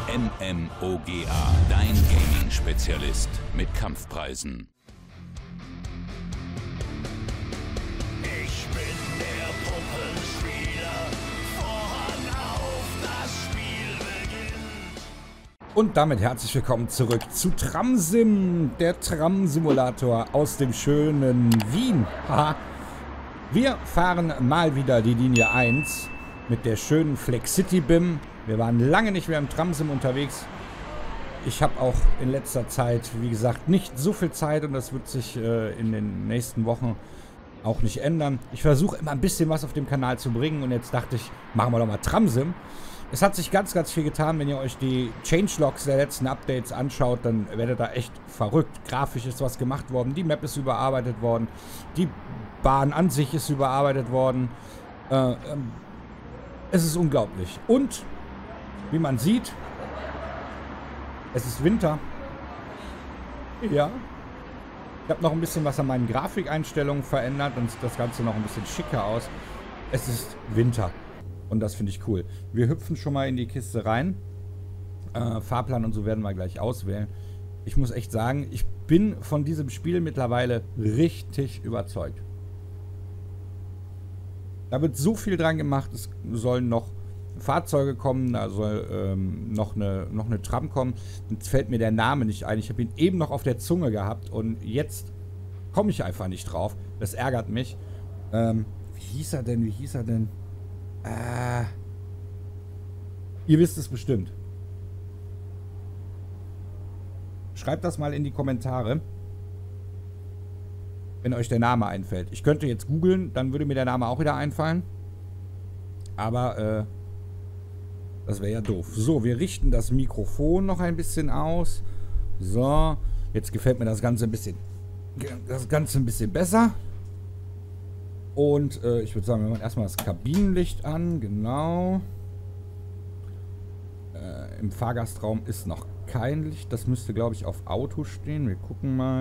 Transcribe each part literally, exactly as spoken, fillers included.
MMOGA, dein Gaming-Spezialist mit Kampfpreisen. Ich bin der Puppenspieler, Vorhang auf, das Spiel beginnt. Und damit herzlich willkommen zurück zu Tramsim, der Tram-Simulator aus dem schönen Wien. Haha. Wir fahren mal wieder die Linie eins mit der schönen Flex City B I M. Wir waren lange nicht mehr im Tramsim unterwegs. Ich habe auch in letzter Zeit, wie gesagt, nicht so viel Zeit und das wird sich äh, in den nächsten Wochen auch nicht ändern. Ich versuche immer ein bisschen was auf dem Kanal zu bringen und jetzt dachte ich, machen wir doch mal Tramsim. Es hat sich ganz, ganz viel getan. Wenn ihr euch die Changelogs der letzten Updates anschaut, dann werdet ihr echt verrückt. Grafisch ist was gemacht worden, die Map ist überarbeitet worden, die Bahn an sich ist überarbeitet worden. Äh, ähm, es ist unglaublich. Und, wie man sieht, es ist Winter. Ja. Ich habe noch ein bisschen was an meinen Grafikeinstellungen verändert und sieht das Ganze noch ein bisschen schicker aus. Es ist Winter. Und das finde ich cool. Wir hüpfen schon mal in die Kiste rein. Äh, Fahrplan und so werden wir gleich auswählen. Ich muss echt sagen, ich bin von diesem Spiel mittlerweile richtig überzeugt. Da wird so viel dran gemacht. Es sollen noch Fahrzeuge kommen, da soll ähm, noch, eine, noch eine Tram kommen. Jetzt fällt mir der Name nicht ein. Ich habe ihn eben noch auf der Zunge gehabt und jetzt komme ich einfach nicht drauf. Das ärgert mich. Ähm, wie hieß er denn? Wie hieß er denn? Äh, ihr wisst es bestimmt. Schreibt das mal in die Kommentare, wenn euch der Name einfällt. Ich könnte jetzt googeln, dann würde mir der Name auch wieder einfallen. Aber, äh, das wäre ja doof. So, wir richten das Mikrofon noch ein bisschen aus. So, jetzt gefällt mir das Ganze ein bisschen, das Ganze ein bisschen besser. Und äh, ich würde sagen, wir machen erstmal das Kabinenlicht an. Genau. Äh, Im Fahrgastraum ist noch kein Licht. Das müsste, glaube ich, auf Auto stehen. Wir gucken mal.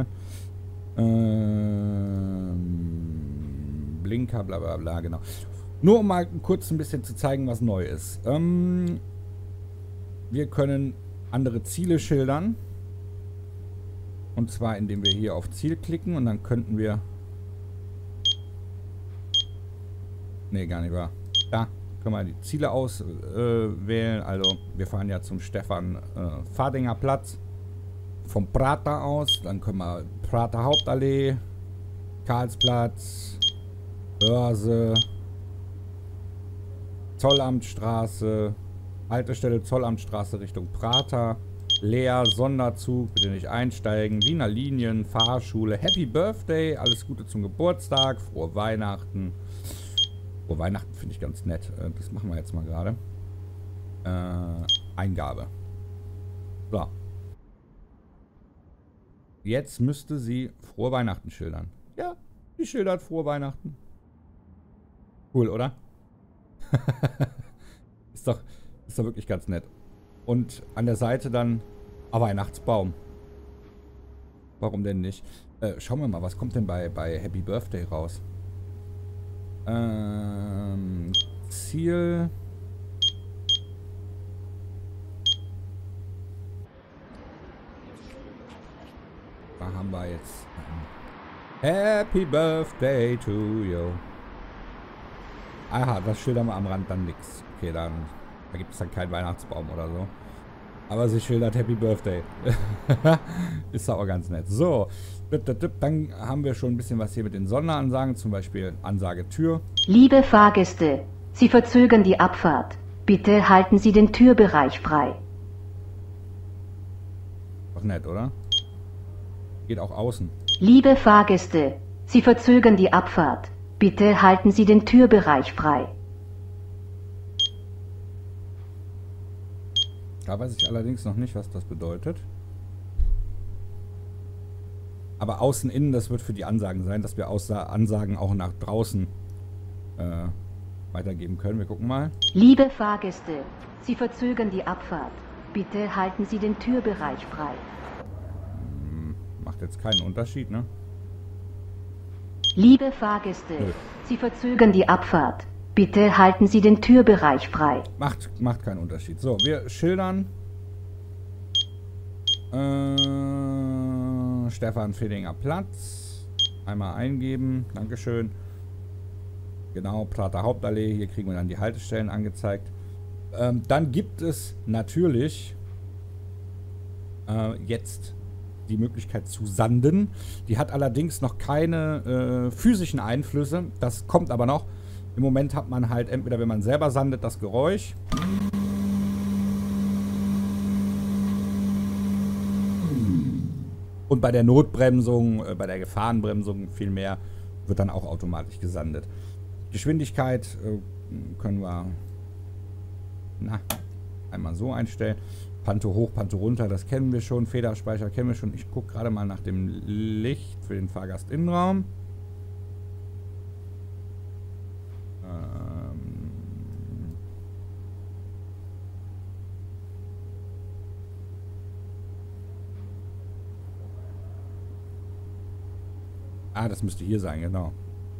Ähm, Blinker, bla bla bla, genau. Nur um mal kurz ein bisschen zu zeigen, was neu ist. Ähm, wir können andere Ziele schildern. Und zwar, indem wir hier auf Ziel klicken und dann könnten wir... Ne, gar nicht wahr. Da können wir die Ziele auswählen. Äh, also, wir fahren ja zum Stefan äh, Fadinger Platz. Vom Prater aus. Dann können wir Prater Hauptallee, Karlsplatz, Börse, Zollamtstraße, Haltestelle Zollamtstraße Richtung Prater, Leer, Sonderzug, bitte nicht einsteigen, Wiener Linien, Fahrschule, Happy Birthday, alles Gute zum Geburtstag, frohe Weihnachten. Frohe Weihnachten finde ich ganz nett. Das machen wir jetzt mal gerade. Äh, Eingabe. So. Jetzt müsste sie frohe Weihnachten schildern. Ja, sie schildert frohe Weihnachten. Cool, oder? ist doch, ist doch wirklich ganz nett. Und an der Seite dann ein Weihnachtsbaum. Warum denn nicht? Äh, schauen wir mal, was kommt denn bei, bei Happy Birthday raus? Ähm, Ziel. Da haben wir jetzt Happy Birthday to you. Aha, das schildern wir am Rand dann nix. Okay, dann da gibt es dann keinen Weihnachtsbaum oder so. Aber sie schildert Happy Birthday. Ist auch ganz nett. So, dann haben wir schon ein bisschen was hier mit den Sonderansagen. Zum Beispiel Ansage Tür. Liebe Fahrgäste, Sie verzögern die Abfahrt. Bitte halten Sie den Türbereich frei. Doch nett, oder? Geht auch außen. Liebe Fahrgäste, Sie verzögern die Abfahrt. Bitte halten Sie den Türbereich frei. Da weiß ich allerdings noch nicht, was das bedeutet. Aber außen, innen, das wird für die Ansagen sein, dass wir Aussa Ansagen auch nach draußen äh, weitergeben können. Wir gucken mal. Liebe Fahrgäste, Sie verzögern die Abfahrt. Bitte halten Sie den Türbereich frei. Hm, macht jetzt keinen Unterschied, ne? Liebe Fahrgäste, Nö. Sie verzögern die Abfahrt. Bitte halten Sie den Türbereich frei. Macht, macht keinen Unterschied. So, wir schildern Äh, Stefan Feddinger Platz. Einmal eingeben. Dankeschön. Genau, Prater Hauptallee. Hier kriegen wir dann die Haltestellen angezeigt. Ähm, dann gibt es natürlich äh, jetzt die Möglichkeit zu sanden. Die hat allerdings noch keine äh, physischen Einflüsse. Das kommt aber noch. Im Moment hat man halt entweder, wenn man selber sandet, das Geräusch. Und bei der Notbremsung, äh, bei der Gefahrenbremsung vielmehr, wird dann auch automatisch gesandet. Geschwindigkeit äh, können wir na, einmal so einstellen. Panto hoch, Panto runter, das kennen wir schon. Federspeicher kennen wir schon. Ich gucke gerade mal nach dem Licht für den Fahrgastinnenraum. Ähm ah, das müsste hier sein, genau.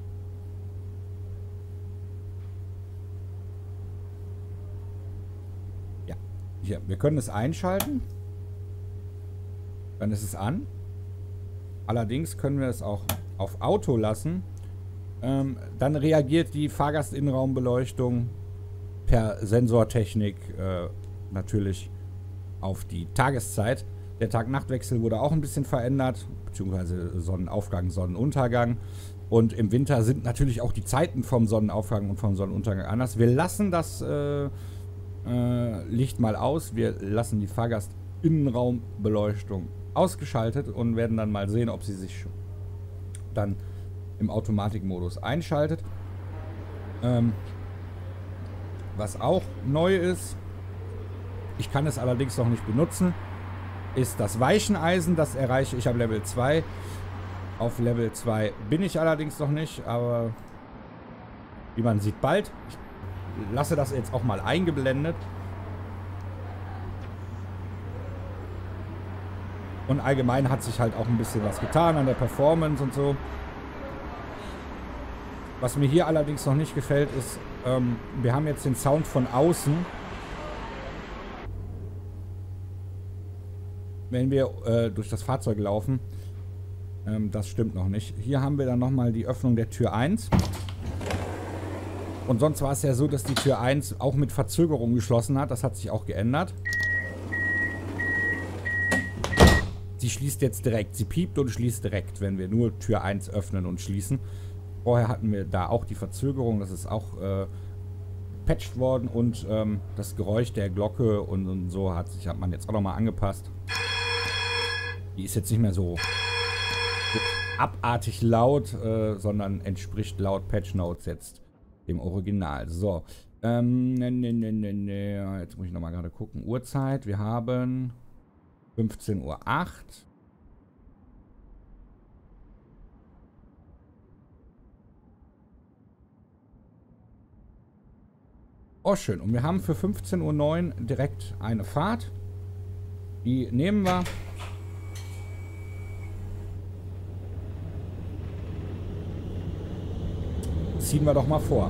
Hier, wir können es einschalten. Dann ist es an. Allerdings können wir es auch auf Auto lassen. Ähm, dann reagiert die Fahrgastinnenraumbeleuchtung per Sensortechnik äh, natürlich auf die Tageszeit. Der Tag-Nacht-Wechsel wurde auch ein bisschen verändert, beziehungsweise Sonnenaufgang, Sonnenuntergang. Und im Winter sind natürlich auch die Zeiten vom Sonnenaufgang und vom Sonnenuntergang anders. Wir lassen das äh, Äh, Licht mal aus. Wir lassen die Fahrgastinnenraumbeleuchtung ausgeschaltet und werden dann mal sehen, ob sie sich dann im Automatikmodus einschaltet. Ähm, was auch neu ist, ich kann es allerdings noch nicht benutzen, ist das Weicheneisen. Das erreiche ich ab Level zwei. Auf Level zwei bin ich allerdings noch nicht, aber wie man sieht, bald. Ich lasse das jetzt auch mal eingeblendet. Und allgemein hat sich halt auch ein bisschen was getan an der Performance und so. Was mir hier allerdings noch nicht gefällt, ist, ähm, wir haben jetzt den Sound von außen. Wenn wir äh, durch das Fahrzeug laufen. Ähm, das stimmt noch nicht. Hier haben wir dann nochmal die Öffnung der Tür eins. Und sonst war es ja so, dass die Tür eins auch mit Verzögerung geschlossen hat. Das hat sich auch geändert. Sie schließt jetzt direkt. Sie piept und schließt direkt, wenn wir nur Tür eins öffnen und schließen. Vorher hatten wir da auch die Verzögerung. Das ist auch äh, patcht worden. Und ähm, das Geräusch der Glocke und, und so hat sich hat man jetzt auch nochmal angepasst. Die ist jetzt nicht mehr so, so abartig laut, äh, sondern entspricht laut Patch Notes jetzt dem Original. So. Ähm, ne, ne, ne, ne, ne. Jetzt muss ich nochmal gerade gucken. Uhrzeit. Wir haben fünfzehn Uhr acht. Oh, schön. Und wir haben für fünfzehn Uhr neun direkt eine Fahrt. Die nehmen wir. Ziehen wir doch mal vor.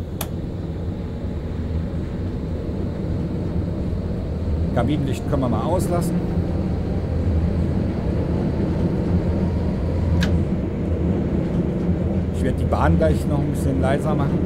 Kabinenlicht können wir mal auslassen. Ich werde die Bahn gleich noch ein bisschen leiser machen.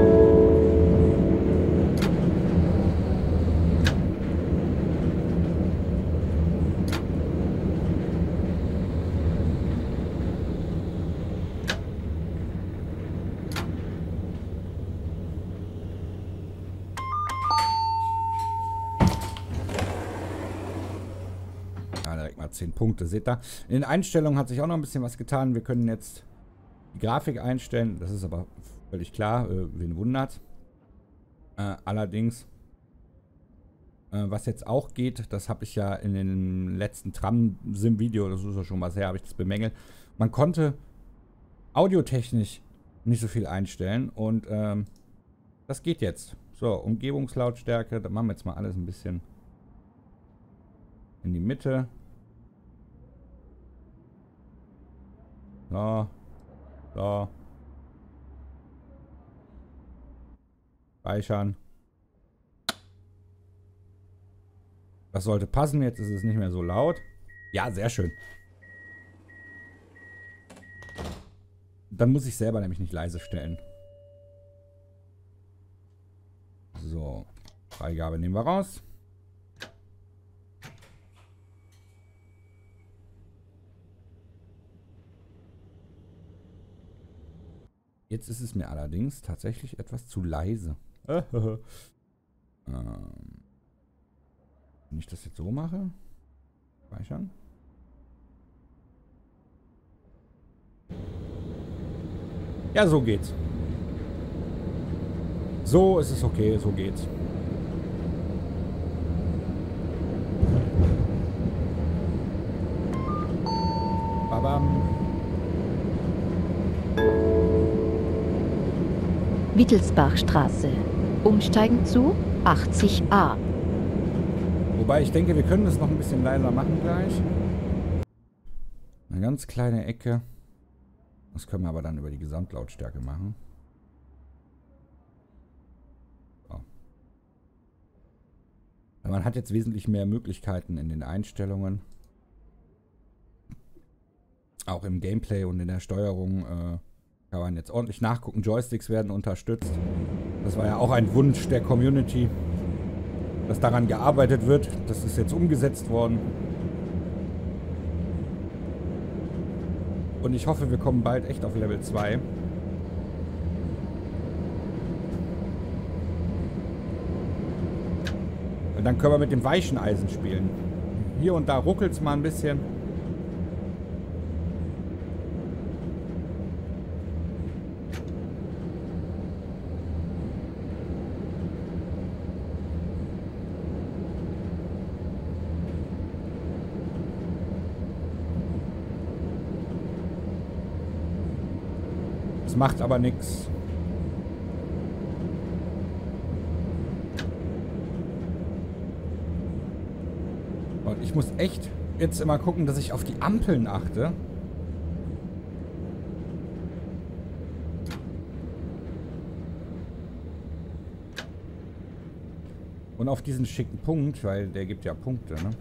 zehn Punkte, seht ihr. In den Einstellungen hat sich auch noch ein bisschen was getan. Wir können jetzt die Grafik einstellen. Das ist aber völlig klar, äh, wen wundert. Äh, allerdings, äh, was jetzt auch geht, das habe ich ja in dem letzten Tram-Sim-Video, das ist ja schon was her, habe ich das bemängelt. Man konnte audiotechnisch nicht so viel einstellen und ähm, das geht jetzt. So, Umgebungslautstärke, da machen wir jetzt mal alles ein bisschen in die Mitte. So. So. Speichern. Das sollte passen. Jetzt ist es nicht mehr so laut. Ja, sehr schön. Dann muss ich selber nämlich nicht leise stellen. So. Freigabe nehmen wir raus. Jetzt ist es mir allerdings tatsächlich etwas zu leise. ähm, wenn ich das jetzt so mache. Speichern. Ja, so geht's. So ist es okay, so geht's. Babam. Wittelsbachstraße. Umsteigen zu achtzig a. Wobei ich denke, wir können das noch ein bisschen leiser machen gleich. Eine ganz kleine Ecke. Das können wir aber dann über die Gesamtlautstärke machen. So. Man hat jetzt wesentlich mehr Möglichkeiten in den Einstellungen. Auch im Gameplay und in der Steuerung äh, kann man jetzt ordentlich nachgucken. Joysticks werden unterstützt. Das war ja auch ein Wunsch der Community, dass daran gearbeitet wird. Das ist jetzt umgesetzt worden. Und ich hoffe, wir kommen bald echt auf Level zwei. Und dann können wir mit dem weichen Eisen spielen. Hier und da ruckelt es mal ein bisschen. Das macht aber nichts. Und ich muss echt jetzt immer gucken, dass ich auf die Ampeln achte. Und auf diesen schicken Punkt, weil der gibt ja Punkte, ne?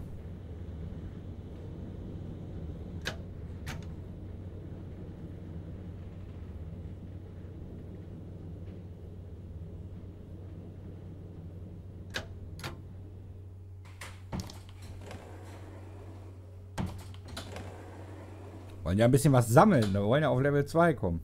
Wollen ja ein bisschen was sammeln. Wir wollen ja auf Level zwei kommen.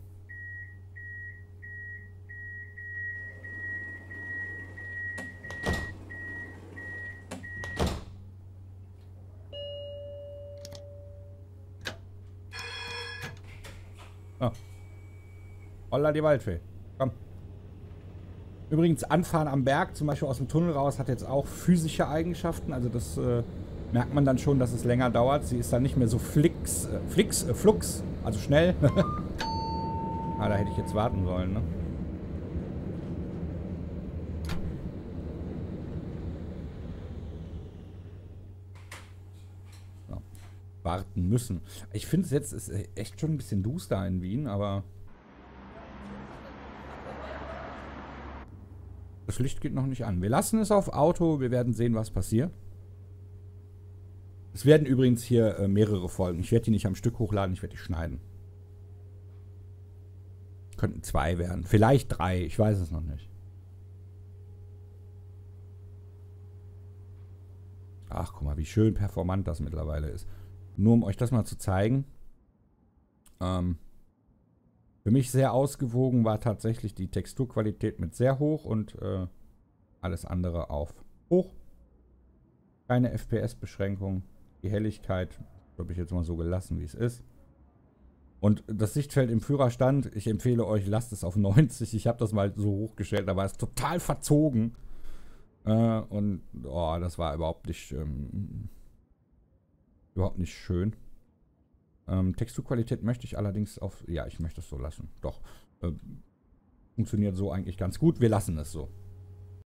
Oh. Holla die Waldfee. Komm. Übrigens, Anfahren am Berg, zum Beispiel aus dem Tunnel raus, hat jetzt auch physische Eigenschaften. Also das äh, merkt man dann schon, dass es länger dauert. Sie ist dann nicht mehr so flix, äh, flix, äh, flux, also schnell. Ah, da hätte ich jetzt warten sollen, ne? So. Warten müssen. Ich finde es jetzt ist echt schon ein bisschen duster in Wien, aber das Licht geht noch nicht an. Wir lassen es auf Auto. Wir werden sehen, was passiert. Es werden übrigens hier äh, mehrere Folgen. Ich werde die nicht am Stück hochladen, ich werde die schneiden. Könnten zwei werden. Vielleicht drei, ich weiß es noch nicht. Ach, guck mal, wie schön performant das mittlerweile ist. Nur um euch das mal zu zeigen. Ähm, für mich sehr ausgewogen war tatsächlich die Texturqualität mit sehr hoch und äh, alles andere auf hoch. Keine F P S-Beschränkung. Die Helligkeit habe ich jetzt mal so gelassen, wie es ist. Und das Sichtfeld im Führerstand, ich empfehle euch, lasst es auf neunzig. Ich habe das mal so hochgestellt, da war es total verzogen. Äh, und oh, das war überhaupt nicht, ähm, überhaupt nicht schön. Ähm, Texturqualität möchte ich allerdings auf, ja, ich möchte es so lassen. Doch, äh, funktioniert so eigentlich ganz gut. Wir lassen es so.